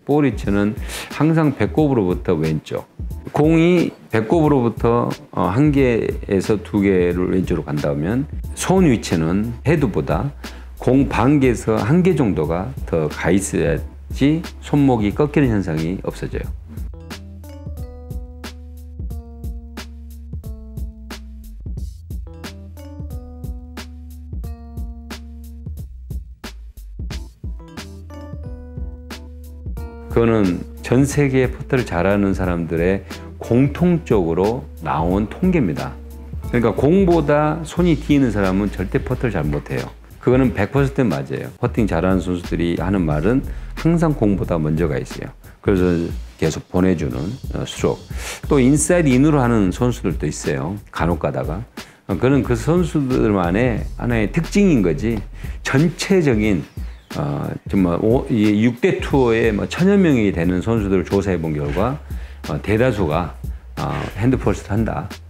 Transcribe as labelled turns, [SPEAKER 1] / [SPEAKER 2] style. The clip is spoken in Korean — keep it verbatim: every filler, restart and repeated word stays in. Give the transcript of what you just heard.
[SPEAKER 1] 볼리치는 항상 배꼽으로부터 왼쪽. 공이 배꼽으로부터 한 개에서 두 개를 왼쪽으로 간다면 손 위치는 헤드보다 공 반 개에서 한 개 정도가 더 가 있어야지 손목이 꺾이는 현상이 없어져요. 그거는 전 세계 퍼터를 잘하는 사람들의 공통적으로 나온 통계입니다. 그러니까 공보다 손이 뒤에 있는 사람은 절대 퍼터를 잘 못해요. 그거는 백 퍼센트 맞아요. 퍼팅 잘하는 선수들이 하는 말은 항상 공보다 먼저 가 있어요. 그래서 계속 보내주는 스트로크. 또 인사이드 인으로 하는 선수들도 있어요. 간혹 가다가. 그는 그 선수들만의 하나의 특징인 거지 전체적인 어, 정말 육 대 투어에 뭐 천여 명이 되는 선수들을 조사해 본 결과 어, 대다수가 어, 핸드 퍼스트 한다.